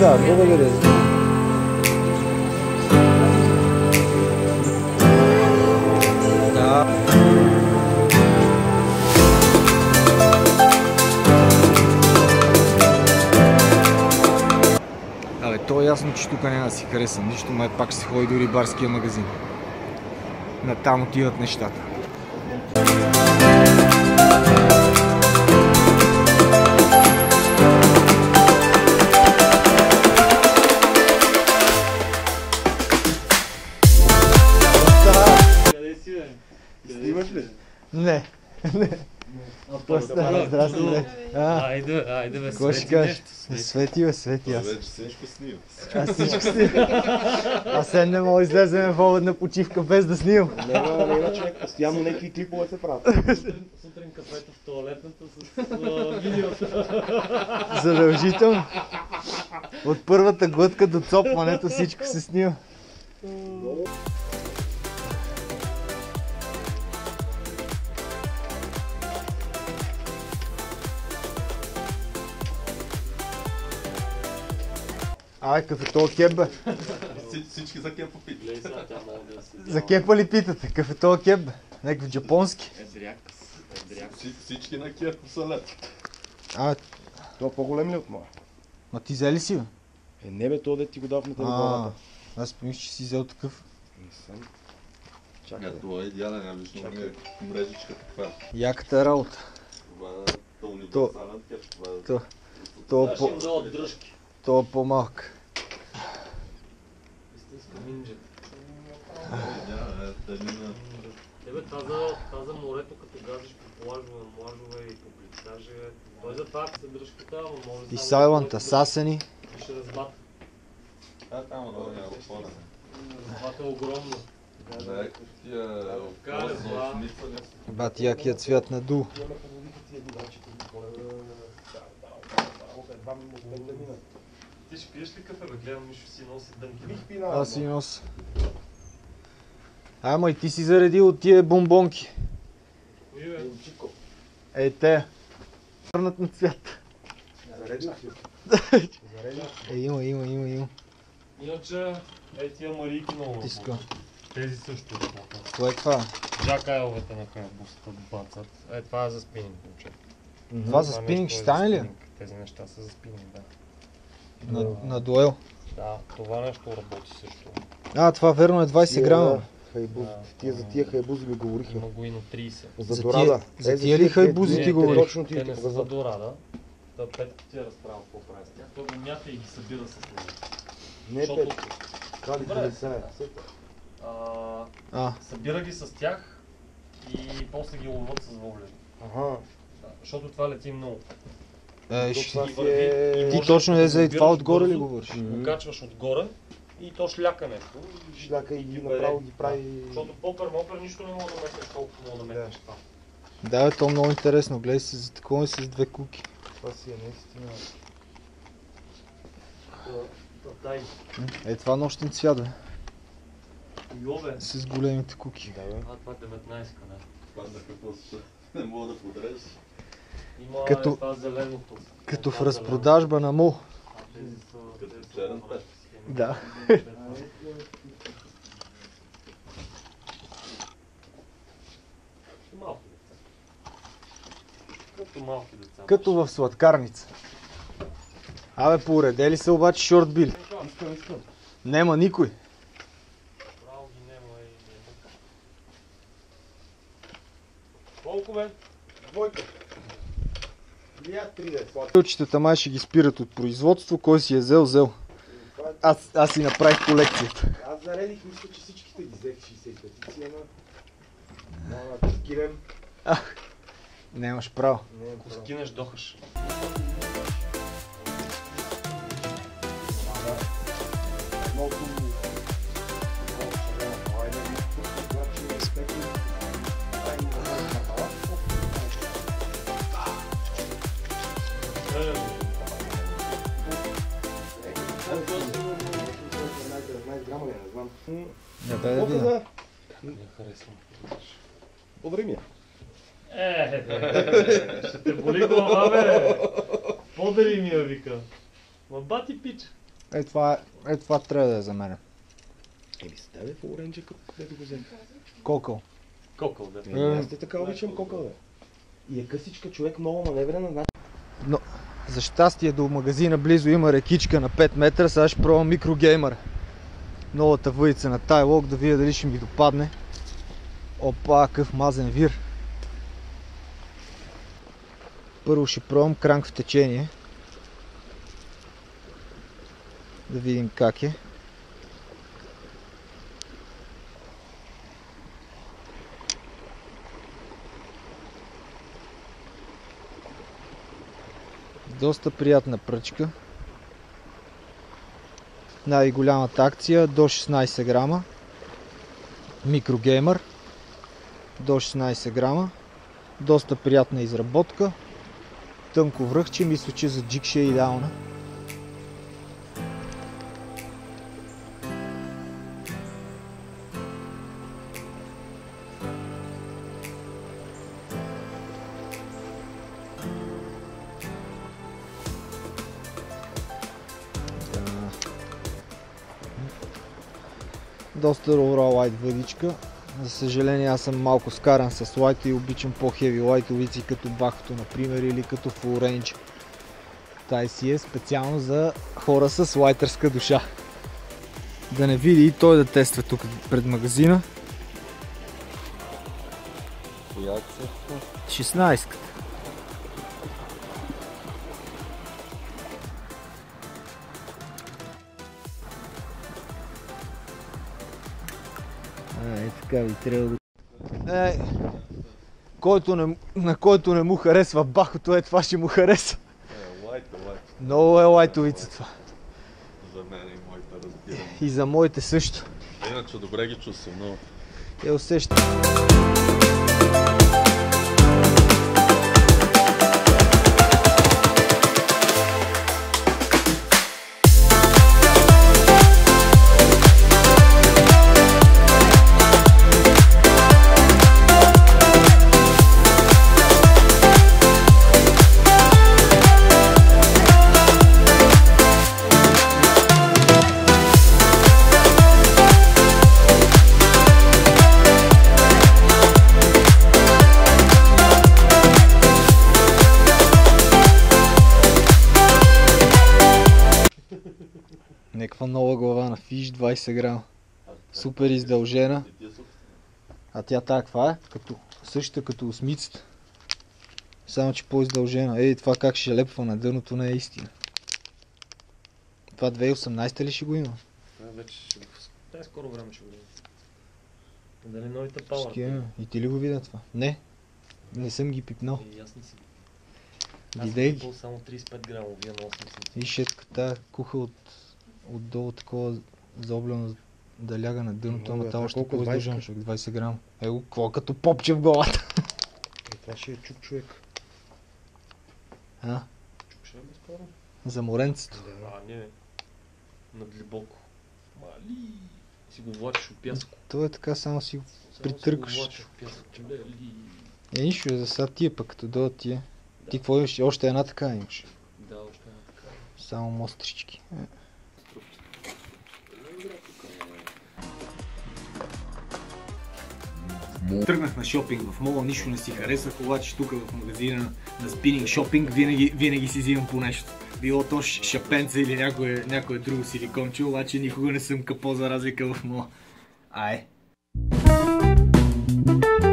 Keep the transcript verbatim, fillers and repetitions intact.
Да, благодаря. Да. Абе, то е ясно, че тук няма да си харесам нищо, май пак ще се ходи до рибарския магазин. Натам отиват нещата. Снимаш ли? Не. Не. Здрасти. Айде, айде бе, Какво ще кажеш? Свети бе, свети аз. Вече всичко снимам. Аз всичко снимам. Аз сега не мога да излезем в обедна почивка без да снимам. Не, не, не, иначе постоянно някакви клипове се правят. Сутрин кафето в тоалетната с видеото. Задължително. От първата глътка до цопването всичко се снима. Ай, кафето кеп бе. Всички за кепа питат. За кепа ли питате? Кафето кеп бе. Някакъв джапонски. Всички на кепа са лед. А, Това по-голем ли от моя? ма ти взе ли си бе? Е, не бе, то да ти го дав на А, телефоната. аз помислих, че си взел такъв. Не съм. Чакай. Ja, това е идеален, аз виждам мрежичката каква. Яката работа. Това е универсален кеп. То, то, по, от дръжки. то е по-малък. Истинска минджа. Тебе това за, това за морето, като газиш по плажове, млажове и по плитажи, той за това се дръжката, но може И сайланта, сасени. И ще разбата. А, там много няма отворена. Разбата е огромно. Да, тия осмица не са. Бат, якият цвят на ду. Ти ще пиеш ли кафе, бе? Гледам, Мишо си носи дънки. Аз си нося. Ама и ти си заредил от тия бомбонки. Ей те. Върнат на цвят. Заредих си. Е, има, има, има, има. Иначе, ей тия марийки много Тиска. Тези също. Кое е това? Джакайловете на кайбустата бацат. Е, това е за спининг, момче. Това за спининг ще стане ли? Тези неща са за спининг, да. На, на дуел. Да, това нещо работи също. А, това верно е двайсет грама. Хайбуз. Тия за тия хайбузи ми говориха. Има го и на трийсет. За За дорада. тия- за тия ли хайбузи ти говориш? Точно ти Те ги не са за показват. дорада. Та Петко ти е разправил какво прави с тях. Той го мята и ги събира с него. Не, Защото- пет. Кали Добре. петдесет. А, А, събира ги с тях и после ги ловят с воблери. Ага. Да, защото това лети много. е, То ще... това и си върви, е... и Ти може точно да е за и го това събираш отгоре ли бързо, говориш? Ще го качваш отгоре и то шляка нещо. и Шляка и ги направо бере. ги прави... Защото попер-мопер нищо не мога да метнеш колкото мога да метнеш това. Да, бе, то е много интересно. Гледай се за такова и с две куки. Това си е наистина... Дай. Е, това нощен цвят, бе. Йове. С големите куки. Да, бе. А, това е деветнайсет, не? Това за какво се не мога да подрежеш. Има Като- е това зеленото. Като в Това разпродажба на МОЛ. зелено. А, тези са- Като тези са черен по-добре. Да. Малки деца. Като малки деца. Като в сладкарница. Абе, поуредели се обаче шортбили. Искам, искам. Нема никой. Право ги нема и не. Колко бе? Двойка. Или три да е сладко. Пилчетата май ще ги спират от производство. Кой си е взел, взел. Аз, аз си направих колекцията. Аз заредих, мисля, че всичките ги взех шейсет и пет, ама... Мама, да скинем. Нямаш право. Не е Ако право. скинеш, дохаш. Много хубаво. Много шарена, това е не значи респектно. Ай, не знам, махала. деветнайсет грама ли, не знам. Не дай да Колко видя. за? Не харесвам. Подари ми я. Е, ще те боли глава, бе! Подари ми я, вика. Ма бати пич. Е това, е, е това трябва да е за мен. Еми с тебе в оранжа, където го взех. Кокъл. Кокъл, да. Еми, аз те така обичам кокъл, бе. И е късичка, човек много маневрена, значи. Но за щастие до магазина близо има рекичка на пет метра, сега ще пробвам микрогеймър. Новата въдица на Тайлок, да видя дали ще ми допадне. Опа, какъв мазен вир. Първо ще пробвам кранк в течение. Да видим как е. Доста приятна пръчка. Най-голямата акция до шестнайсет грама. Микрогеймър. До шестнайсет грама. Доста приятна изработка. Тънко връхче, мисля, че за джиг ще е идеална. Доста overall light въдичка. За съжаление аз съм малко скаран с лайта и обичам по-хеви лайтовици като Бахото, например, или като Full Range. Тай си е специално за хора с лайтърска душа. Да не види и той да тества тук пред магазина. шестнайсет. Е, така ви трябва да... Е, който не, на който не му харесва Бахото, е това ще му хареса. Е, лайт, лайт. Много е лайтовица това. За мен и моите разбирам. И за моите също. Иначе добре ги чувствам, но... Е, усещам. Някаква нова глава на Fish, двайсет грама. Супер издължена. А тя тая каква е? Като, същата като осмицата. Само че по-издължена. Ей, това как ще лепва на дъното не е истина. Това две хиляди и осемнайсета ли ще го има? Това вече ще го... Тай скоро време ще го видим. Дали новите Power? Ще има. И ти ли го видя това? Не. Не съм ги пипнал. И аз не си. Аз Видей съм ги. пипал само трийсет и пет грама, вие на осемдесет. И шетката куха от отдолу такова заоблено да ляга на дъното, ама там още по-издържан човек, двайсет грама. Его, какво като попче в главата? И това ще е чук, човек. А? Чук ще е безспорно. За моренцето. А, не. Надлибоко. Мали. Си го влачиш от пясъко. То е така, само си го Само притъркаш. си го влачиш от пясъко. Лели. Е, нищо е за сега тия пък, като дойдат тия. Ти какво имаш? Още една така имаш. Да, още една така. Само мострички. Е. Тръгнах на шопинг в мола, нищо не си харесах, обаче тук в магазина на спининг шопинг винаги, винаги си взимам по нещо. Било то шапенца или някое, някое друго силиконче, обаче никога не съм капал за разлика в мола. Ай!